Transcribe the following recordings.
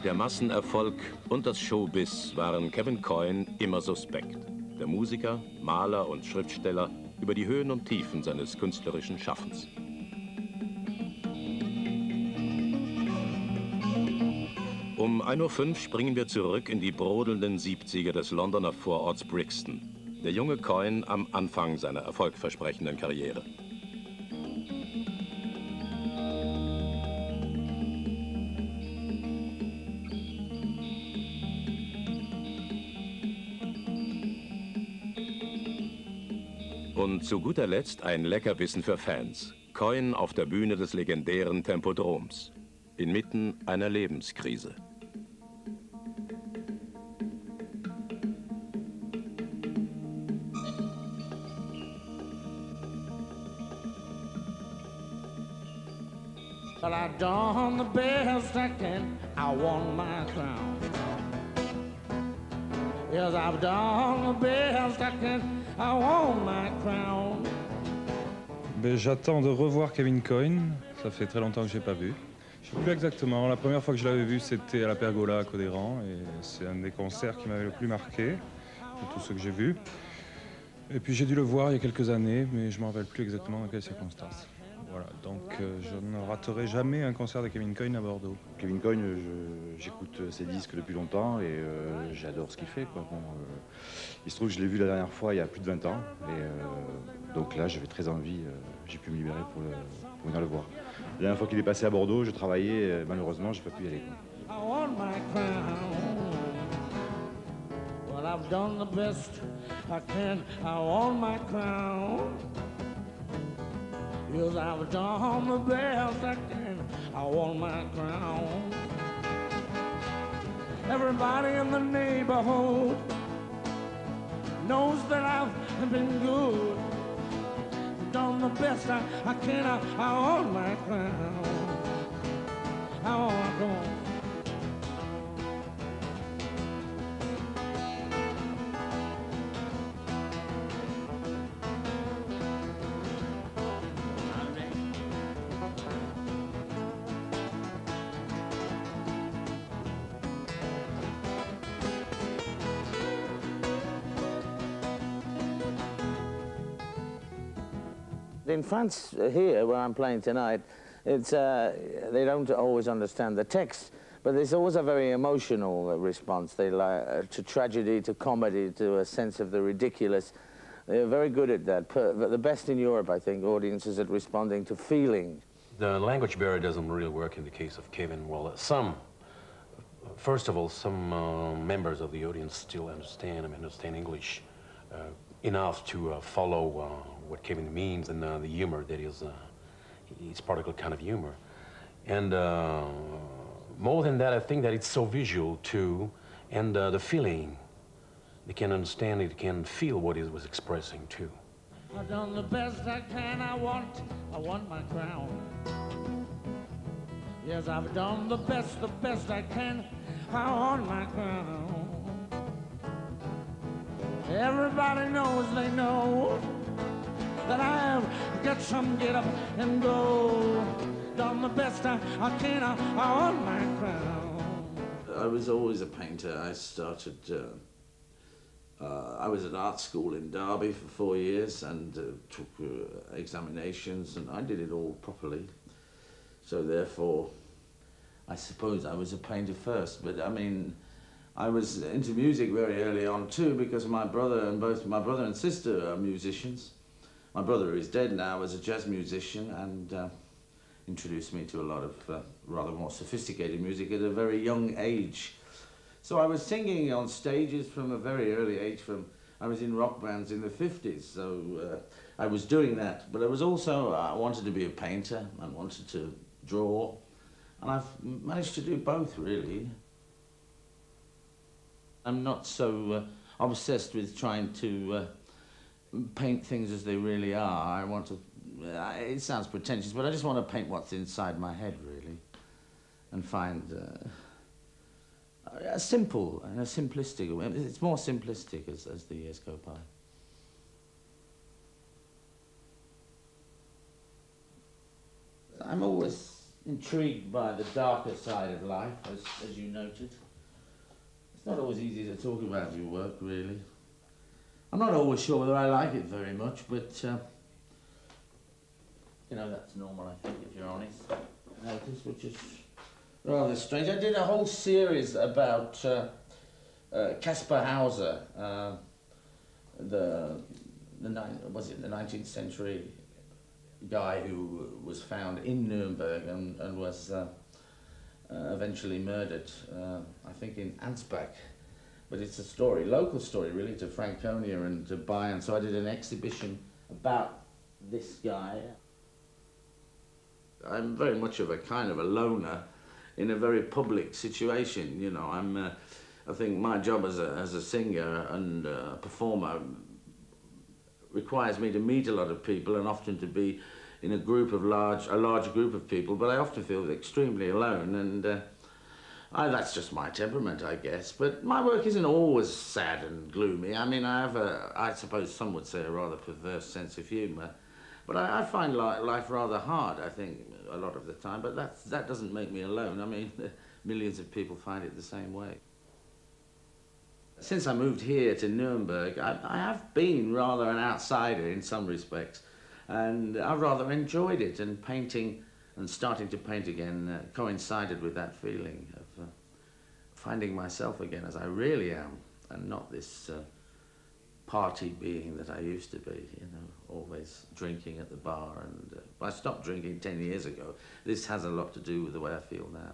Der Massenerfolg und das Showbiz waren Kevin Coyne immer suspekt. Der Musiker, Maler und Schriftsteller über die Höhen und Tiefen seines künstlerischen Schaffens. Um 1:05 Uhr springen wir zurück in die brodelnden 70er des Londoner Vororts Brixton. Der junge Coyne am Anfang seiner erfolgversprechenden Karriere. Und zu guter Letzt ein Leckerbissen für Fans. Coyne auf der Bühne des legendären Tempodroms. Inmitten einer Lebenskrise. Well, I've done the best I can. I won my crown. Yes, I've done the best I can. I won my crown. J'attends de revoir Kevin Coyne. Ça fait très longtemps que je l'ai pas vu. Je ne sais plus exactement. La première fois que je l'avais vu, c'était à la Pergola à Codéran. Et c'est un des concerts qui m'avait le plus marqué de tous ceux que j'ai vus. Et puis j'ai dû le voir il y a quelques années, mais je ne me rappelle plus exactement dans quelles circonstances. Voilà, donc je ne raterai jamais un concert de Kevin Coyne à Bordeaux. Kevin Coyne, j'écoute ses disques depuis longtemps et j'adore ce qu'il fait, quoi. Bon, il se trouve que je l'ai vu la dernière fois il y a plus de 20 ans. Et donc là, j'avais très envie, j'ai pu me libérer pour venir le voir. La dernière fois qu'il est passé à Bordeaux, je travaillais, malheureusement, j'ai pas pu y aller, quoi. Well, I've done the best I can. I want my crown. Yes, I've done the best I can. I want my crown. Everybody in the neighborhood knows that I've been good. I've done the best I can. I want my crown. I want my crown. In France, here, where I'm playing tonight, it's, they don't always understand the text, but there's always a very emotional response. They like to tragedy, to comedy, to a sense of the ridiculous. They're very good at that. The best in Europe, I think, audiences at responding to feeling. The language barrier doesn't really work in the case of Kevin. Well, first of all, some members of the audience still understand English enough to follow what Kevin means and the humor that is his particular kind of humor. And more than that, I think that it's so visual too, and the feeling. They can understand it, can feel what he was expressing too. I've done the best I can. I want my crown. Yes, I've done the best I can. I want my crown. Everybody knows, they know that I've got some get up and go. Done the best I can. I want my crown. I was always a painter. I started. I was at art school in Derby for 4 years and took examinations, and I did it all properly. So therefore, I suppose I was a painter first. But I mean, I was into music very early on too, because both my brother and sister are musicians. My brother, who is dead now, was a jazz musician and introduced me to a lot of rather more sophisticated music at a very young age. So I was singing on stages from a very early age. I was in rock bands in the 50s, so I was doing that. But I wanted to be a painter, I wanted to draw, and I've managed to do both, really. I'm not so obsessed with trying to paint things as they really are. It sounds pretentious, but I just want to paint what's inside my head, really, and find a simple and a simplistic. It's more simplistic as the years go by. I'm always, intrigued by the darker side of life, as you noted. It's not always easy to talk about your work, really. I'm not always sure whether I like it very much, but, you know, that's normal, I think, if you're honest. Notice, which is rather strange. I did a whole series about Caspar Hauser, the 19th century guy who was found in Nuremberg and was eventually murdered, I think in Ansbach. But it's a story, local story really, to Franconia and to Bayern. So I did an exhibition about this guy. I'm very much of a kind of a loner in a very public situation, you know. I think my job as a singer and a performer requires me to meet a lot of people and often to be in a large group of people, but I often feel extremely alone, and that's just my temperament, I guess. But my work isn't always sad and gloomy. I mean, I have I suppose some would say, a rather perverse sense of humour. But I find life rather hard, I think, a lot of the time. But that doesn't make me alone. I mean, millions of people find it the same way. Since I moved here to Nuremberg, I have been rather an outsider in some respects. And I've rather enjoyed it, and painting and starting to paint again coincided with that feeling of finding myself again as I really am, and not this party being that I used to be, you know, always drinking at the bar. And I stopped drinking 10 years ago. This has a lot to do with the way I feel now.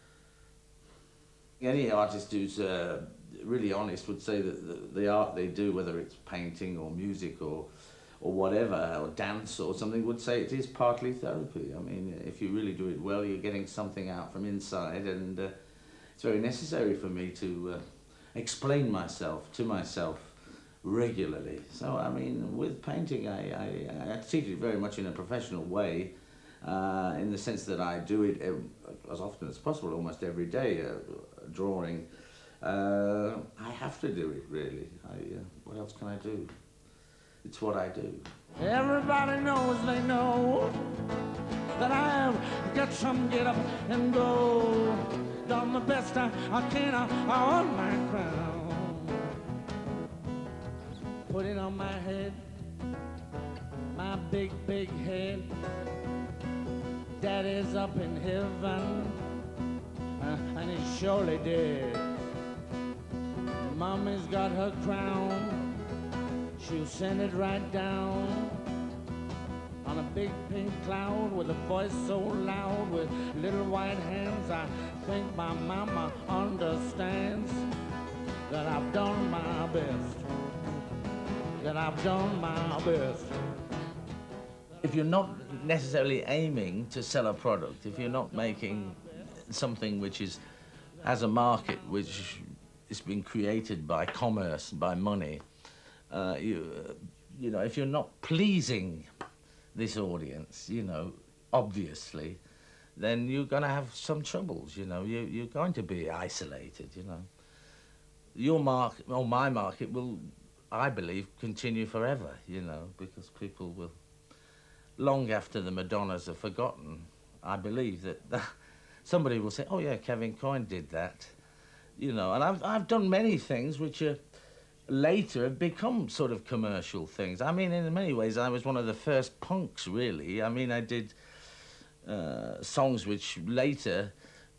Any artist who's really honest would say that the art they do, whether it's painting or music or whatever, or dance or something, would say it is partly therapy. I mean, if you really do it well, you're getting something out from inside, and it's very necessary for me to explain myself to myself regularly. So, I mean, with painting, I treat it very much in a professional way, in the sense that I do it as often as possible, almost every day, drawing. I have to do it, really. What else can I do? It's what I do. Everybody knows they know that I've got some get up and go. Done the best I can on my crown. Put it on my head, my big, big head. Daddy's up in heaven, and he's surely dead. Mommy's got her crown. She'll send it right down on a big pink cloud with a voice so loud with little white hands. I think my mama understands that I've done my best, that I've done my best. If you're not necessarily aiming to sell a product, if you're not making something which has a market which is being created by commerce, by money, you know, if you're not pleasing this audience, you know, obviously, then you're going to have some troubles, you know. You're going to be isolated, you know. Your market, or my market, will, I believe, continue forever, you know, because people will, long after the Madonnas are forgotten, I believe that somebody will say, oh, yeah, Kevin Coyne did that, you know. And I've done many things which are later have become sort of commercial things. I mean, in many ways, I was one of the first punks, really. I mean, I did songs which later,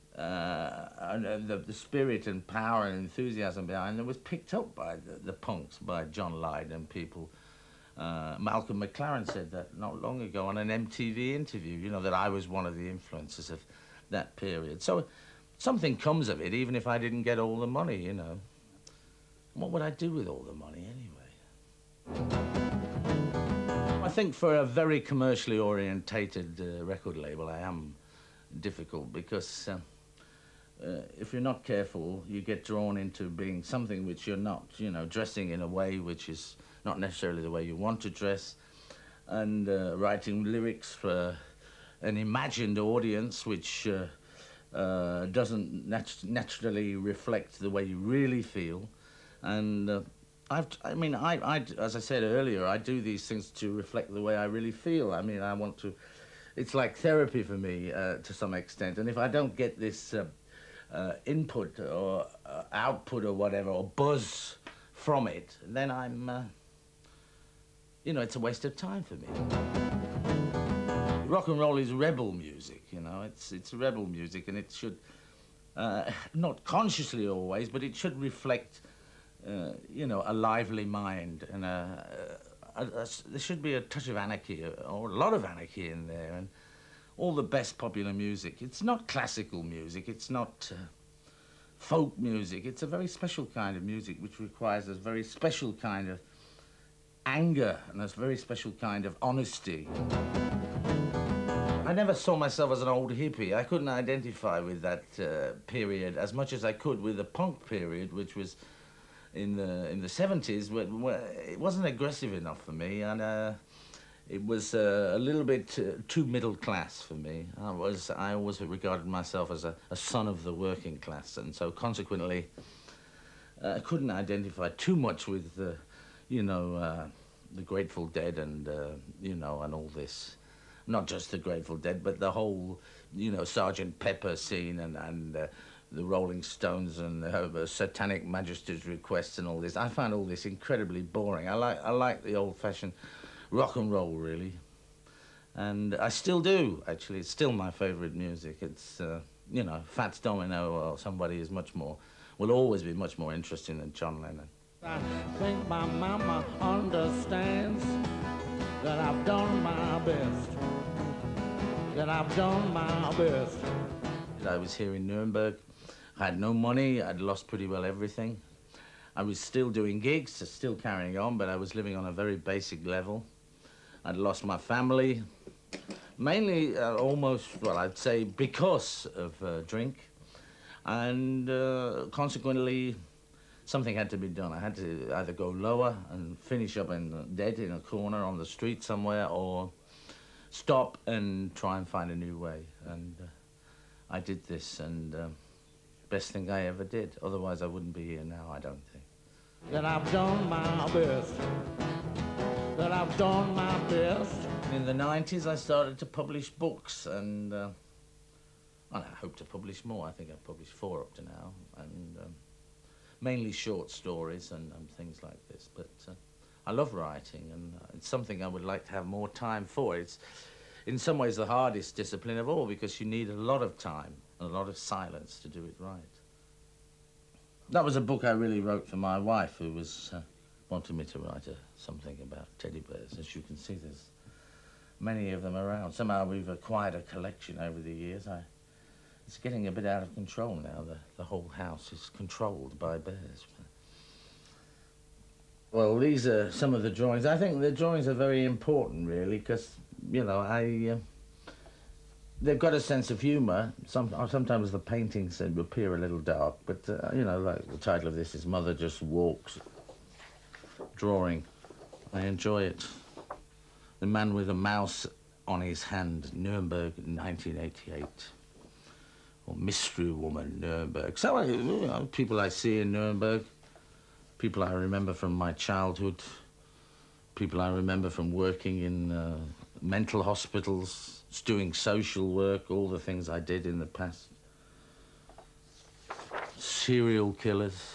the spirit and power and enthusiasm behind them was picked up by the punks, by John Lydon and people. Malcolm McLaren said that not long ago on an MTV interview, you know, that I was one of the influences of that period. So something comes of it, even if I didn't get all the money, you know. What would I do with all the money anyway? I think for a very commercially orientated record label, I am difficult because if you're not careful, you get drawn into being something which you're not, you know, dressing in a way which is not necessarily the way you want to dress, and writing lyrics for an imagined audience which doesn't naturally reflect the way you really feel. And I mean, as I said earlier, I do these things to reflect the way I really feel. I mean, I want to it's like therapy for me to some extent. And if I don't get this input or output or whatever, or buzz from it, then I'm, you know, it's a waste of time for me. Rock and roll is rebel music, you know. It's rebel music, and it should, not consciously always, but it should reflect, you know, a lively mind, and there should be a touch of anarchy, or a lot of anarchy in there, and all the best popular music. It's not classical music, it's not folk music. It's a very special kind of music which requires a very special kind of anger and a very special kind of honesty. I never saw myself as an old hippie. I couldn't identify with that period as much as I could with the punk period, which was in the 70s. Where it wasn't aggressive enough for me, and it was a little bit too middle class for me. I always regarded myself as a son of the working class, and so consequently, I couldn't identify too much with, you know, the Grateful Dead and, you know, and all this. Not just the Grateful Dead, but the whole, you know, Sgt. Pepper scene and the Rolling Stones and Satanic Majesty's Request and all this. I find all this incredibly boring. I like the old-fashioned rock and roll, really. And I still do, actually. It's still my favorite music. It's, you know, Fats Domino or somebody is will always be much more interesting than John Lennon. I think my mama understands that I've done my best, that I've done my best. I was here in Nuremberg. I had no money. I'd lost pretty well everything. I was still doing gigs, still carrying on, but I was living on a very basic level. I'd lost my family, mainly almost, well, I'd say because of drink. And consequently, something had to be done. I had to either go lower and finish up dead in a corner on the street somewhere, or stop and try and find a new way. And I did this, and best thing I ever did. Otherwise, I wouldn't be here now, I don't think. That I've done my best, that I've done my best. In the 90s, I started to publish books, and I hope to publish more. I think I've published 4 up to now, and mainly short stories and things like this. But I love writing, and it's something I would like to have more time for. It's, in some ways, the hardest discipline of all, because you need a lot of time and a lot of silence to do it right. That was a book I really wrote for my wife, who was wanted me to write something about teddy bears. As you can see, there's many of them around. Somehow we've acquired a collection over the years. It's getting a bit out of control now. The whole house is controlled by bears. Well, these are some of the drawings. I think the drawings are very important, really, because, you know, they've got a sense of humour. Sometimes the paintings appear a little dark, but, you know, like the title of this is Mother Just Walks. Drawing. I enjoy it. The Man with a Mouse on His Hand, Nuremberg, 1988. Or Mystery Woman, Nuremberg. So, you know, people I see in Nuremberg, people I remember from my childhood, people I remember from working in mental hospitals, doing social work, all the things I did in the past. Serial killers,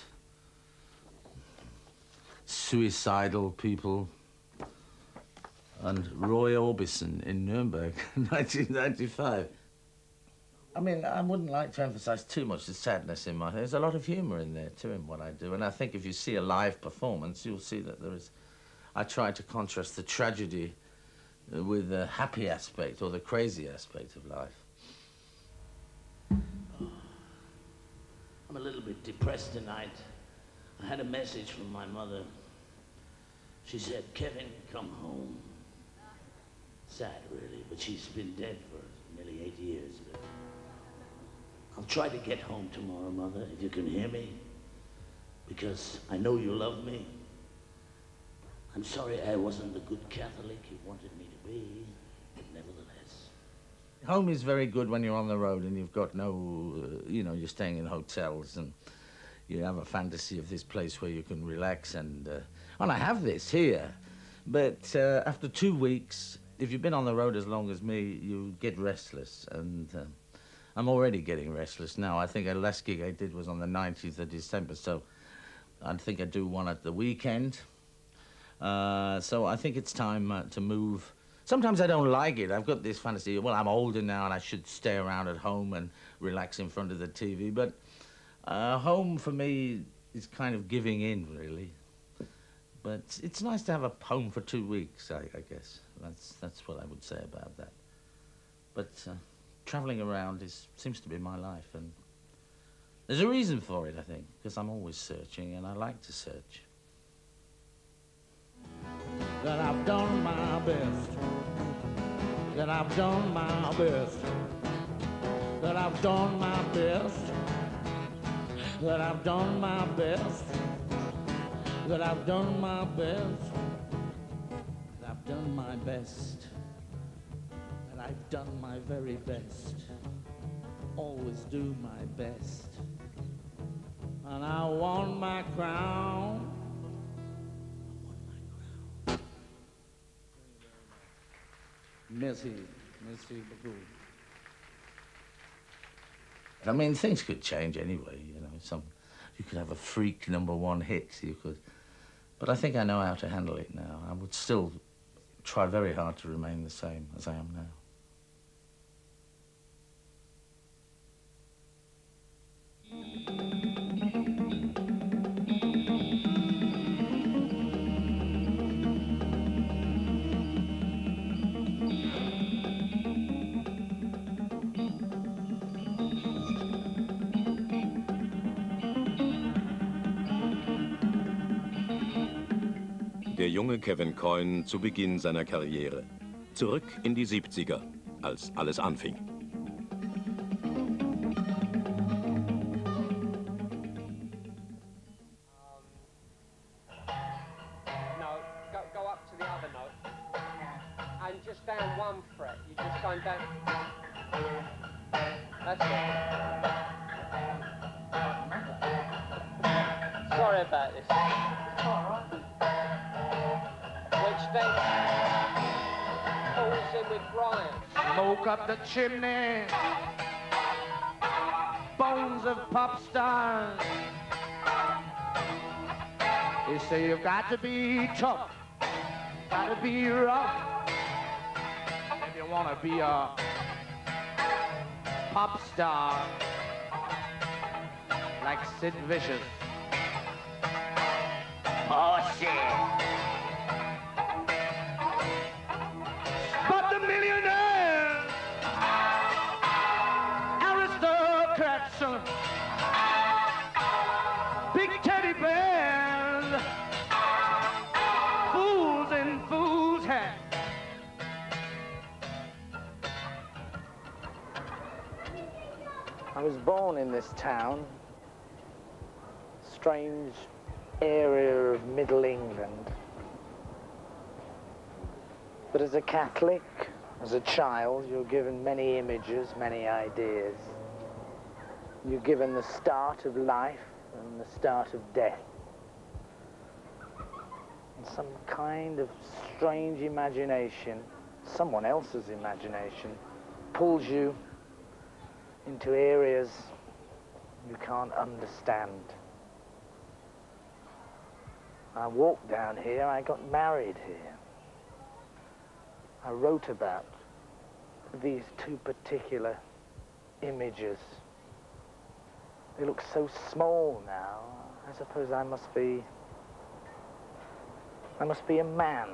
suicidal people, and Roy Orbison in Nuremberg, 1995. I mean, I wouldn't like to emphasize too much the sadness in my... There's a lot of humor in there, too, in what I do. And I think if you see a live performance, you'll see that there is... I try to contrast the tragedy with the happy aspect or the crazy aspect of life. I'm a little bit depressed tonight. I had a message from my mother. She said, Kevin, come home. Sad, really, but she's been dead for nearly 8 years. I'll try to get home tomorrow, Mother, if you can hear me, because I know you love me. I'm sorry I wasn't the good Catholic you wanted me to be, but nevertheless. Home is very good when you're on the road and you've got no, you know, you're staying in hotels and you have a fantasy of this place where you can relax and I have this here. But after 2 weeks, if you've been on the road as long as me, you get restless, and I'm already getting restless now. I think the last gig I did was on the 19th of December, so I think I do one at the weekend. So I think it's time to move. Sometimes I don't like it. I've got this fantasy, well, I'm older now and I should stay around at home and relax in front of the TV, but home for me is kind of giving in, really. But it's nice to have a home for 2 weeks, I guess. That's what I would say about that. But traveling around seems to be my life, and there's a reason for it, I think, because I'm always searching, and I like to search. That I've done my best. That I've done my best. That I've done my best. That I've done my best. That I've done my best. That I've done my best. That I've done my very best. Always do my best. And I won my crown. Merci. Merci beaucoup. I mean, things could change anyway, you know. You could have a freak #1 hit, you could. But I think I know how to handle it now. I would still try very hard to remain the same as I am now. Der junge Kevin Coyne zu Beginn seiner Karriere. Zurück in die 70er, als alles anfing. No, go up to the other note. And just down 1 fret. You're just going down. That's it. Sorry about this. Which then falls in with Brian. Smoke up the chimney, bones of pop stars. They say you've got to be tough, got to be rough, if you want to be a pop star like Sid Vicious. Oh, shit. But the millionaires, aristocrats, big teddy bears, fools in fools' hats. I was born in this town, strange area of Middle England. But as a Catholic, as a child, you're given many images, many ideas. You're given the start of life and the start of death. And some kind of strange imagination, someone else's imagination, pulls you into areas you can't understand. I walked down here, I got married here. I wrote about these 2 particular images. They look so small now. I suppose I must be a man.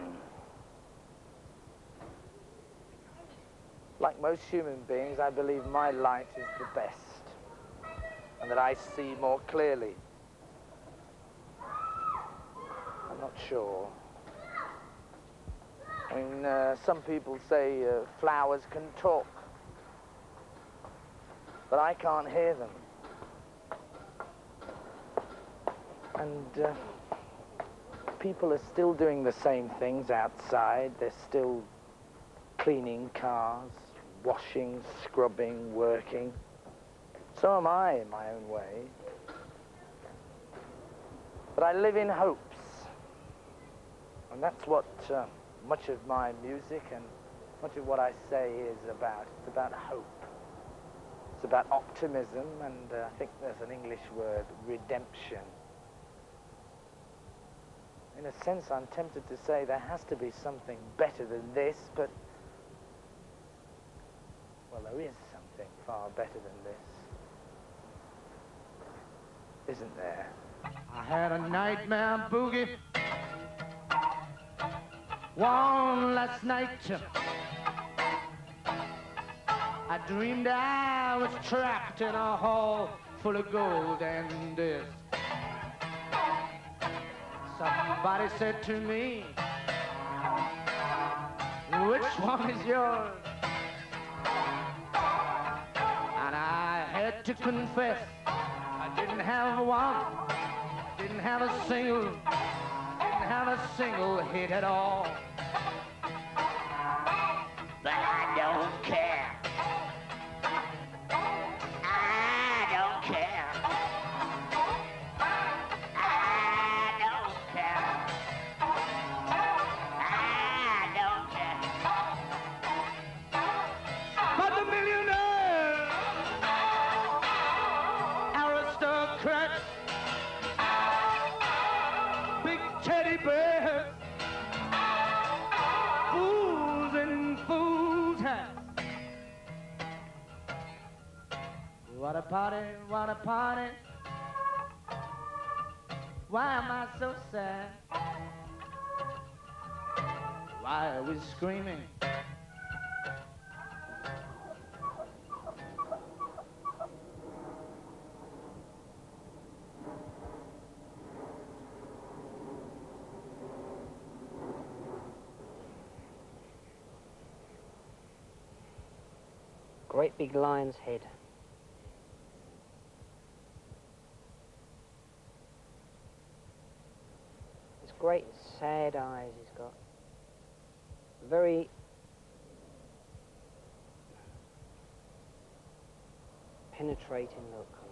Like most human beings, I believe my light is the best, and that I see more clearly. I'm not sure. I mean, some people say flowers can talk, but I can't hear them. And people are still doing the same things outside. They're still cleaning cars, washing, scrubbing, working. So am I in my own way. But I live in hopes. And that's what much of my music and much of what I say is about. It's about hope. It's about optimism, and I think there's an English word, redemption. In a sense, I'm tempted to say there has to be something better than this, but, well, there is something far better than this, isn't there? I had a nightmare boogie one last night. I dreamed I was trapped in a hall full of gold and dust. Somebody said to me, which one is yours? And I had to confess, I didn't have one, didn't have a single hit at all. But I don't care. What a party, what a party. Why am I so sad? Why are we screaming? Great big lion's head. Great sad eyes he's got. Very penetrating look on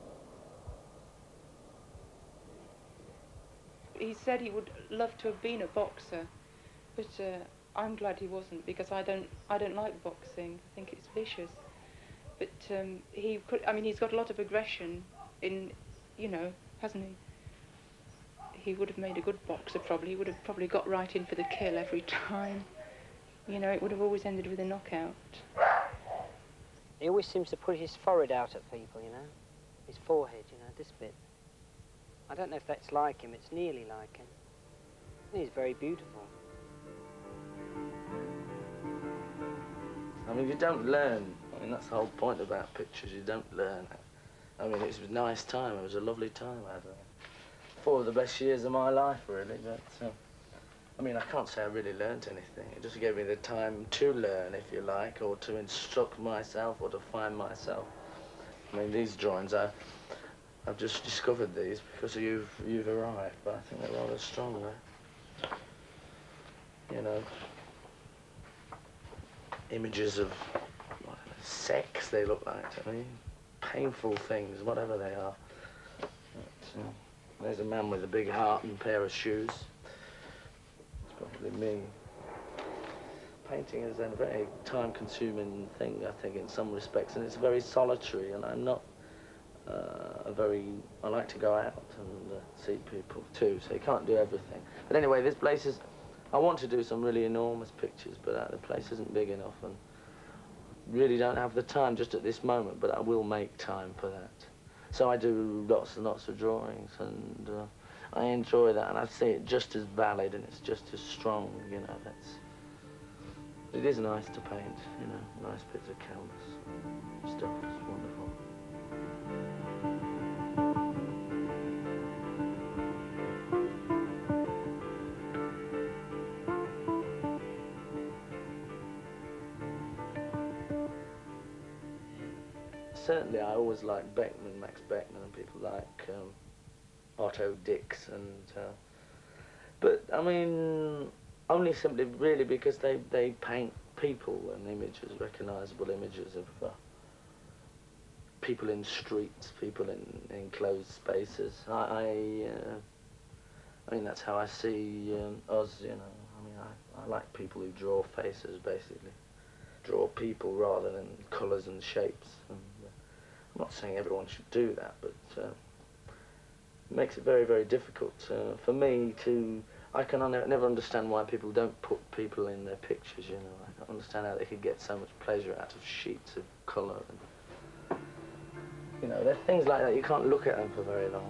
that. He said he would love to have been a boxer, but I'm glad he wasn't, because I don't like boxing. I think it's vicious. But he could. I mean, he's got a lot of aggression in, you know, hasn't he? He would have made a good boxer, probably. He would have probably got right in for the kill every time. You know, it would have always ended with a knockout. He always seems to put his forehead out at people, you know. His forehead, you know, this bit. I don't know if that's like him. It's nearly like him. He's very beautiful. I mean, you don't learn. I mean, that's the whole point about pictures. You don't learn. I mean, it was a nice time. It was a lovely time. I had 4 of the best years of my life, really. But, I mean, I can't say I really learnt anything. It just gave me the time to learn, if you like, or to instruct myself, or to find myself. I mean, these drawings, I've just discovered these because you've arrived, but I think they're rather strong, you know. Images of sex, they look like to me. Painful things, whatever they are. But, there's a man with a big heart and a pair of shoes. It's probably me. Painting is a very time-consuming thing, I think, in some respects, and it's very solitary, and I'm not I like to go out and see people too, so you can't do everything. But anyway, this place is, I want to do some really enormous pictures, but the place isn't big enough, and really don't have the time just at this moment, but I will make time for that. So I do lots and lots of drawings, and I enjoy that, and I see it just as valid, and it's just as strong, you know. It is nice to paint, you know, nice bits of canvas stuff. It's wonderful. Certainly, I always liked Beckman, Max Beckman, and people like Otto Dix, and but I mean, only simply really because they paint people and images, recognisable images of people in streets, people in enclosed spaces. I mean, that's how I see us, you know. I mean, I I like people who draw faces, basically. Draw people rather than colours and shapes. And, I'm not saying everyone should do that, but it makes it very, very difficult for me to... I can never understand why people don't put people in their pictures, you know. I don't understand how they could get so much pleasure out of sheets of colour. And, you know, there are things like that, you can't look at them for very long.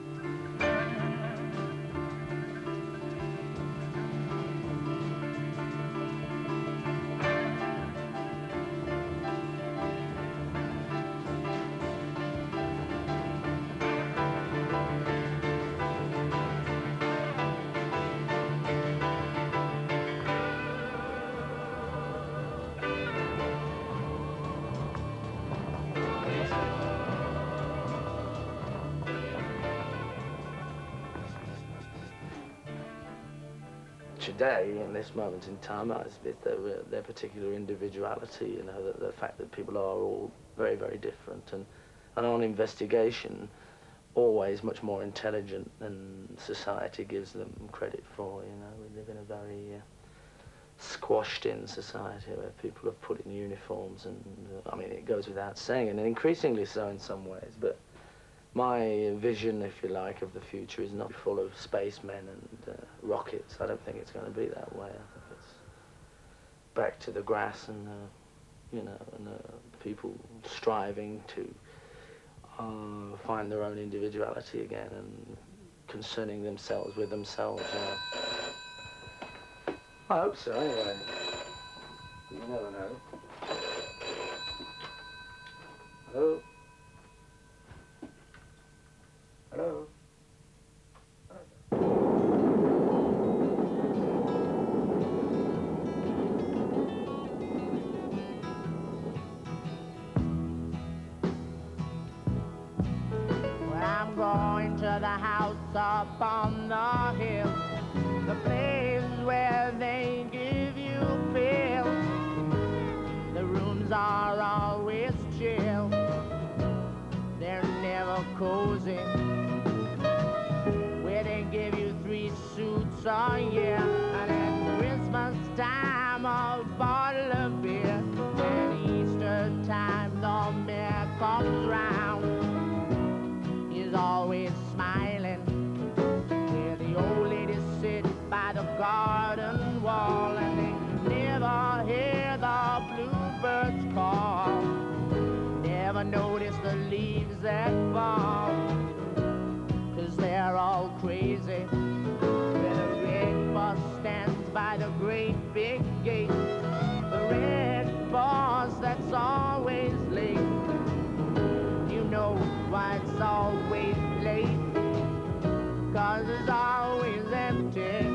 Today, in this moment in time, it's their particular individuality, you know, the fact that people are all very, very different, and on investigation, always much more intelligent than society gives them credit for, you know. We live in a very squashed-in society where people are put in uniforms, and, I mean, it goes without saying, and increasingly so in some ways, but my vision, if you like, of the future is not full of spacemen and rockets. I don't think it's going to be that way. I think it's back to the grass and, you know, and people striving to find their own individuality again and concerning themselves with themselves, you know. I hope so, anyway. You never know. Hello? Hello? Well, I'm going to the house up on the hill, the place where they give you pills. The rooms are always chill, they're never cozy, where they give you 3 suits a year, and at Christmas time a bottle of beer. At Easter time the mayor comes round, he's always smiling, where the old ladies sit by the garden wall, and they never hear the bluebirds call, never notice the leaves that fall, 'cause they're all crazy, where the red bus stands by the great big gate, the red bus that's always late. You know why it's always late, 'cause it's always empty.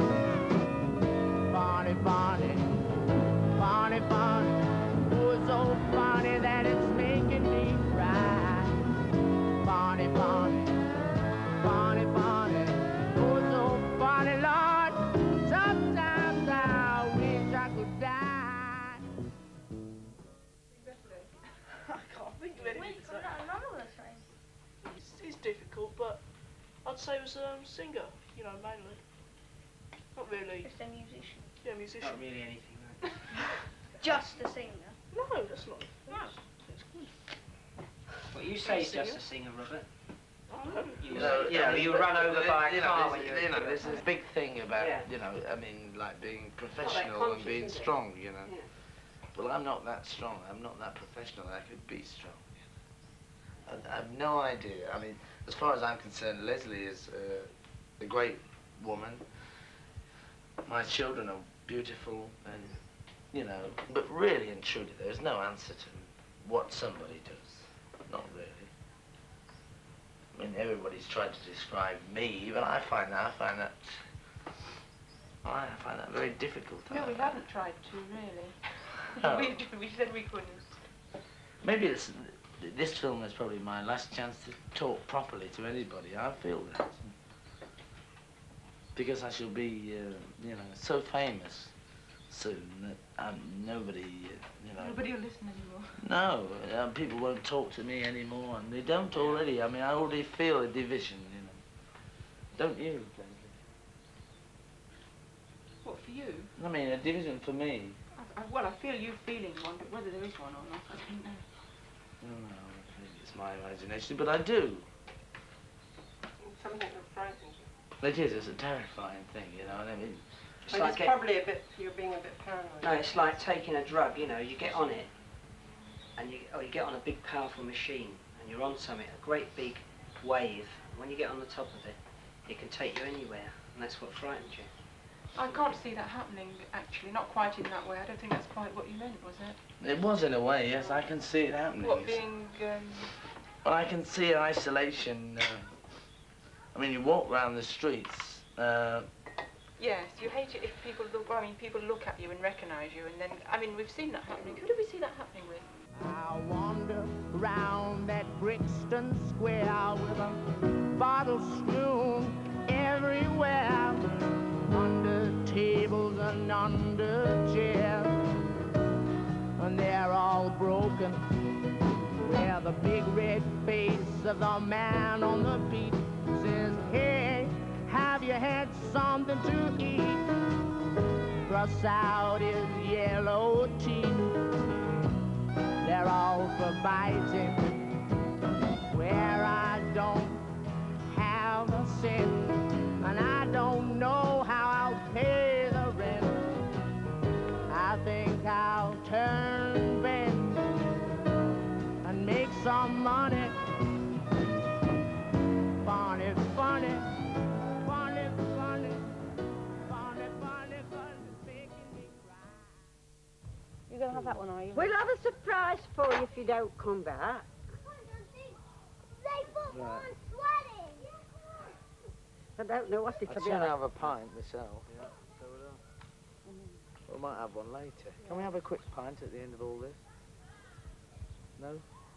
Funny, funny, funny, funny, oh, so funny that it's making me cry. Funny, funny, funny, funny, oh, so funny, Lord, sometimes I wish I could die. I can't think of anything. It's difficult, but I'd say it was singer, you know, mainly. Not really. Just a musician. Yeah, musician. Not really anything, right? Just a singer. No, that's not. No. That's good. What you say is just a singer, Robert. You know, you run over by a car when you know, there's this big thing about, you know, I mean, like being professional and being strong, you know. Yeah. Well, I'm not that strong. I'm not that professional. I could be strong. You know? I have no idea. I mean, as far as I'm concerned, Leslie is a great woman. My children are beautiful, and, you know, but really and truly, there's no answer to what somebody does. Not really. I mean, everybody's tried to describe me, but I find that very difficult. No, we haven't tried to, really. Oh. we said we couldn't. Maybe this film is probably my last chance to talk properly to anybody. I feel that. Because I shall be, you know, so famous soon that nobody, you know... Nobody will listen anymore. No, people won't talk to me anymore, and they don't already. I mean, I already feel a division, you know. Don't you, Leslie? What, for you? I mean, a division for me. Well, I feel you feeling one, but whether there is one or not, I don't know. No, it's my imagination, but I do. It's something that frightens you. It is. It's a terrifying thing, you know what I mean? It's like probably a bit. You're being a bit paranoid. No, it's like taking a drug. You know, you get on it, and you get on a big, powerful machine, and you're on something, a great big wave. When you get on the top of it, it can take you anywhere, and that's what frightens you. I can't see that happening, actually. Not quite in that way. I don't think that's quite what you meant, was it? It was in a way, yes. I can see it happening. What, being... Well, I can see isolation. I mean, you walk around the streets. Yes, you hate it if people look... I mean, people look at you and recognise you, and then... I mean, we've seen that happening. Who did we see that happening with? I wander round that Brixton Square with a bottle strewn everywhere, under tables and under chairs, and they're all broken, where the big red face of the man on the beat says, hey, have you had something to eat? Brush out his yellow teeth. They're all for biting, where I don't have a cent, and I don't know how I'll pay the rent. I think I'll turn bend and make some money. Funny, funny, funny, funny, funny, funny, funny, making me cry. You're going to have that one, are you? We'll have a surprise for you if you don't come back. Right. I don't know what I'd it'll be sooner like. have a pint myself, yeah. So we might have one later. Can we have a quick pint at the end of all this? No?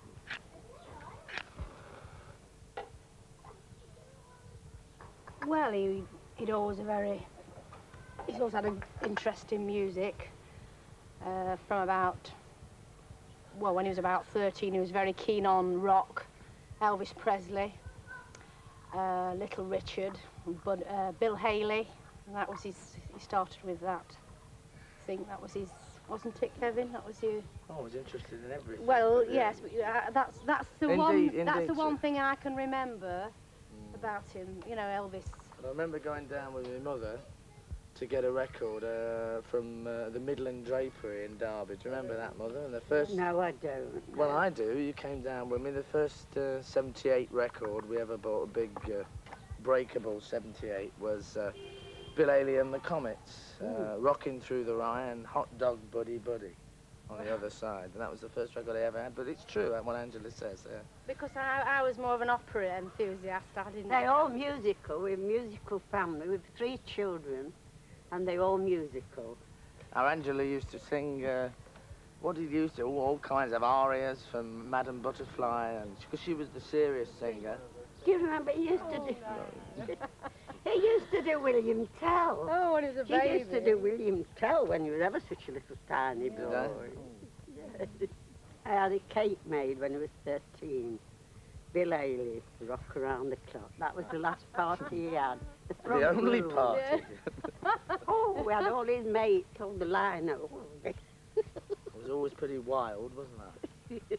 Well, he's always had an interest in music. From about, well, when he was about 13, he was very keen on rock, Elvis Presley, Little Richard, but Bill Haley, and that was he started with that. I think that was his, wasn't it, Kevin? That was you. Oh, I was interested in everything. Well, yes, but that's the Indeed, one thing I can remember about him. You know, Elvis. I remember going down with my mother to get a record from the Midland Drapery in Derby. Do you remember that, Mother? And the first... No, I don't. Well, I do. You came down with me. The first 78 record we ever bought, a big breakable 78, was Bill Haley and the Comets, Rocking Through the Rye and Hot Dog Buddy Buddy on the other side. And that was the first record I ever had, but it's true, what Angela says. Because I was more of an opera enthusiast. I didn't... They're all musical. We're a musical family. We've 3 children. And they're all musical. Our Angela used to sing, what did he used to, all kinds of arias from Madame Butterfly, and because she was the serious singer. Do you remember he used to do... he used to do William Tell. Oh, when he was a baby. He used to do William Tell when he was ever such a little tiny boy. Yes. I had a cake made when I was 13. Bill Haley, Rock Around the Clock. That was the last party he had. The only party? Yeah. Oh, we had all his mates, all the line-up. It was always pretty wild, wasn't it? Has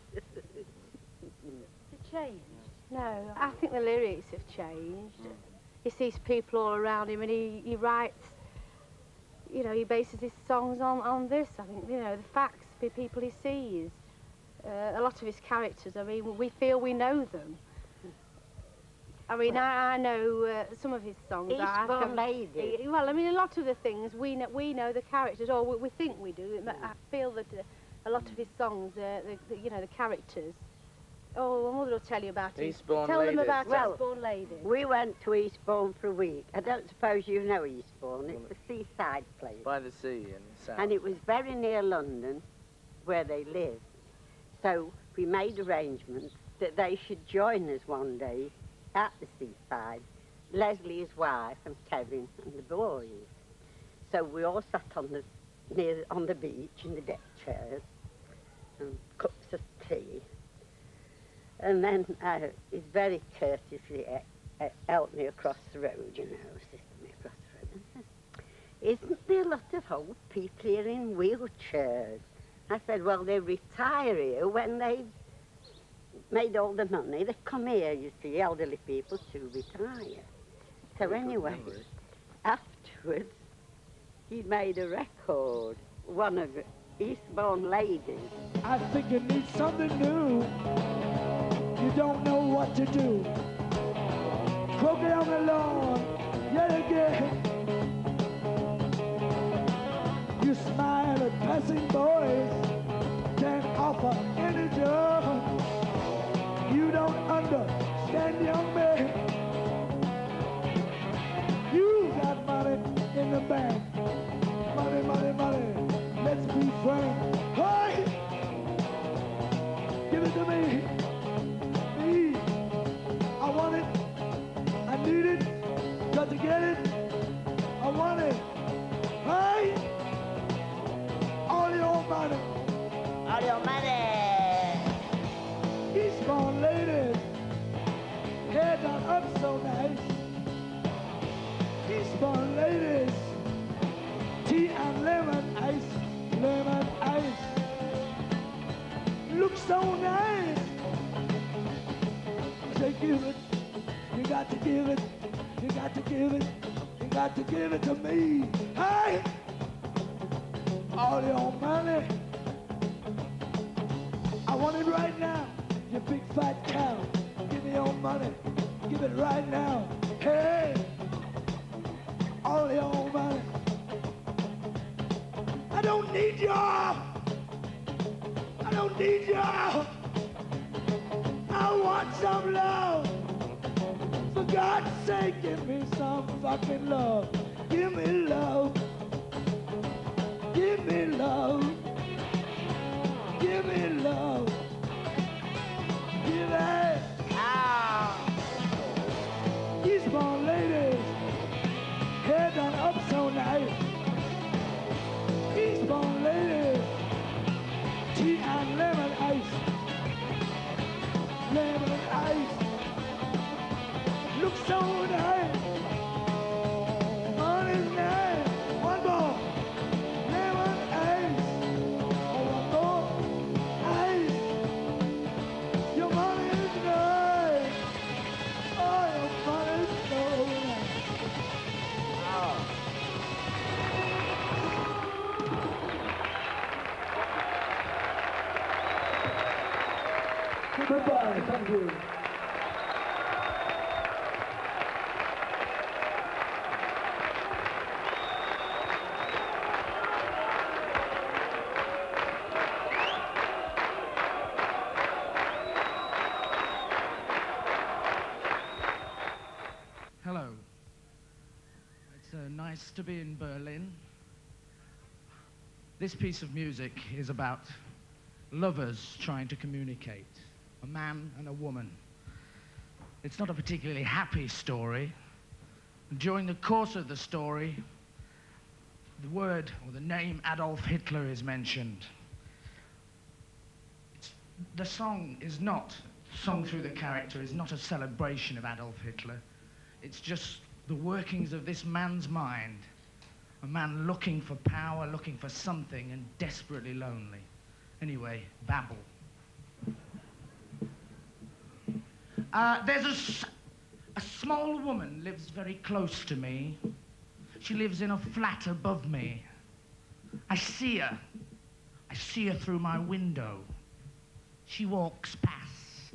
it changed? No, I think the lyrics have changed. He sees people all around him and he writes, you know, he bases his songs on this. I think, you know, the facts, the people he sees. A lot of his characters, I mean, we feel we know them. I mean, I know some of his songs. Eastbourne Lady. Well, I mean, a lot of the things, we know the characters, or we think we do. I feel that a lot of his songs, you know, the characters. Oh, Mother will tell you about it. Eastbourne Tell Lady. them about Well, Eastbourne Lady. We went to Eastbourne for a week. I don't suppose you know Eastbourne. It's a seaside place. By the sea in the south. And it was very near London, where they lived. So we made arrangements that they should join us one day at the seaside, Leslie, his wife, and Kevin and the boys. So we all sat on the beach in the deck chairs and cups of tea. And then he's very courteously helped me across the road, you know, assisted me across the road. isn't there a lot of old people here in wheelchairs? I said, well, they retire here when they've made all the money. They come here, you see, elderly people to retire. So anyway, afterwards, he made a record, one of Eastbourne Ladies. I think you need something new. You don't know what to do. Croaking on the lawn, yet again. You smile at passing boys, can't offer any joy. You don't understand, young man. You got money in the bank. Money, money, money. Let's be frank. Hey! Give it to me. Me. I want it. I need it. Got to get it. I want it. Hey! All your money. All your money. Eastbourne ladies. Hair done up so nice. Eastbourne ladies. Tea and lemon ice. Lemon ice. Looks so nice. Say give it. You got to give it. You got to give it. You got to give it to me. Hey! All your money. I want it right now. You big fat cow. Give me your money. Give it right now. Hey! All your money. I don't need y'all. I don't need y'all. I want some love. For God's sake, give me some fucking love. Give me love. Give me love. Give me love. Give it. Ah. Eastbourne ladies, hair done up so nice. Eastbourne ladies, tea and lemon ice. Lemon ice. Looks so nice. Money's nice. One more. Lemon ice. Oh, one more. Ice. Your money's nice. Oh, your money's so nice. Oh. Goodbye, thank you. Hello. It's nice to be in Berlin. This piece of music is about lovers trying to communicate, a man and a woman. It's not a particularly happy story. During the course of the story, the word or the name Adolf Hitler is mentioned. The song is not, sung through the character, is not a celebration of Adolf Hitler. It's just the workings of this man's mind. A man looking for power, looking for something, and desperately lonely. Anyway, babble. There's a small woman lives very close to me. She lives in a flat above me. I see her. I see her through my window. She walks past.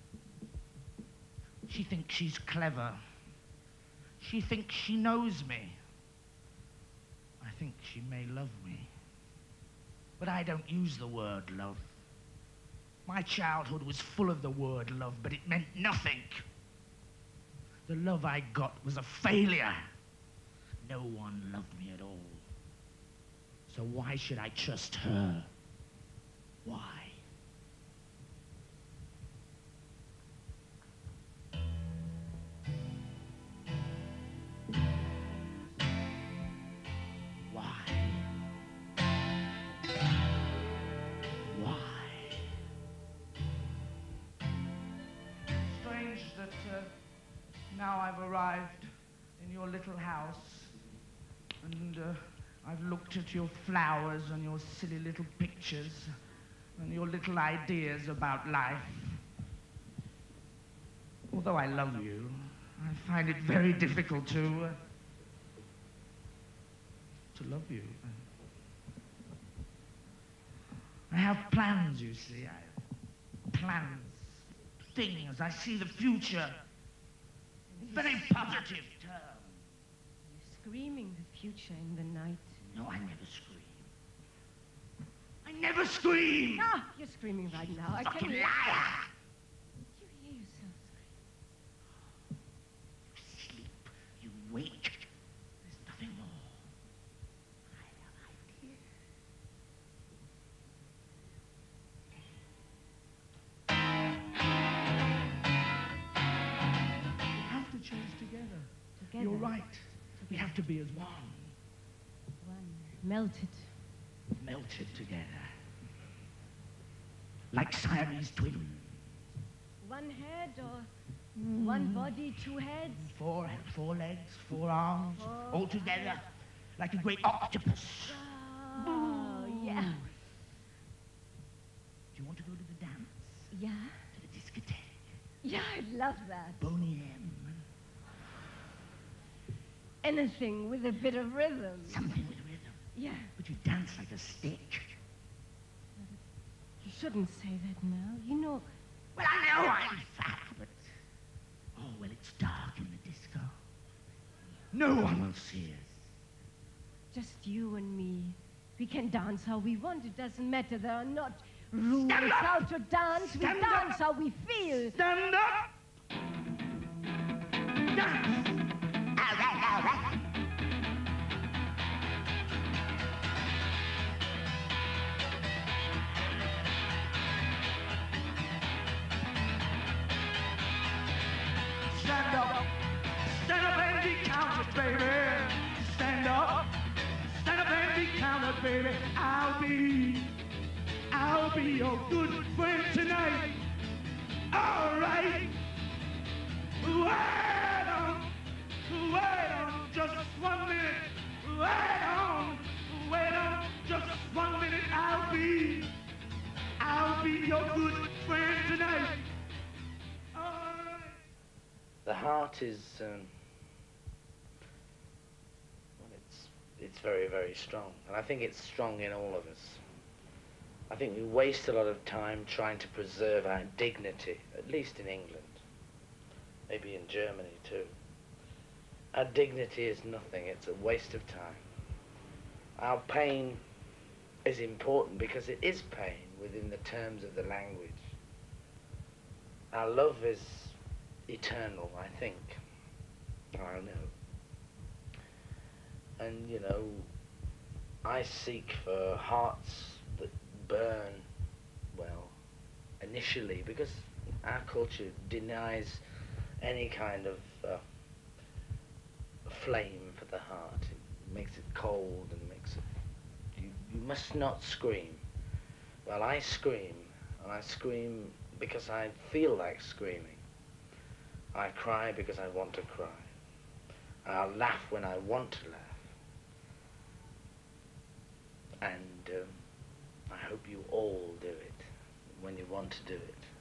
She thinks she's clever. She thinks she knows me. I think she may love me. But I don't use the word love. My childhood was full of the word love, but it meant nothing. The love I got was a failure. No one loved me at all. So why should I trust her? Why? Now I've arrived in your little house, And I've looked at your flowers and your silly little pictures and your little ideas about life. Although I love you, I find it very difficult to love you. I have plans, you see. Plans, things. I see the future in very positive terms. You're screaming the future in the night. No, I never scream. I never scream! Ah, you're screaming right now. I Fucking can liar! You hear yourself scream. You sleep, you wake. There's nothing more. Change together. You're right. We have to be as one. One. Melted. Melted together. Like Siamese twins. One head or one body, two heads? Four legs, 4 arms, all together. Like a great octopus. Oh, yeah. Do you want to go to the dance? Yeah. To the discotheque? Yeah, I'd love that. Boney M. Anything with a bit of rhythm. Something with rhythm. Yeah. But you dance like a stick. You shouldn't say that now. You know... Well, I know I'm fat, but... Oh, well, it's dark in the disco. No one will see us. Just you and me. We can dance how we want. It doesn't matter. There are not rules how to dance. We dance how we feel. Stand up! Dance! Stand up and be counted, baby. Stand up and be counted, baby. I'll be your good friend tonight. All right. Wait on, just 1 minute. Wait on, just 1 minute. I'll be your good friend tonight. The heart is, well, it's very, very strong. And I think it's strong in all of us. I think we waste a lot of time trying to preserve our dignity, at least in England. Maybe in Germany too. Our dignity is nothing, it's a waste of time. Our pain is important because it is pain within the terms of the language. Our love is eternal, I think. I know. And, you know, I seek for hearts that burn, well, initially, because our culture denies any kind of flame for the heart. It makes it cold and makes it... You must not scream. Well, I scream, and I scream because I feel like screaming. I cry because I want to cry. I'll laugh when I want to laugh. And I hope you all do it when you want to do it.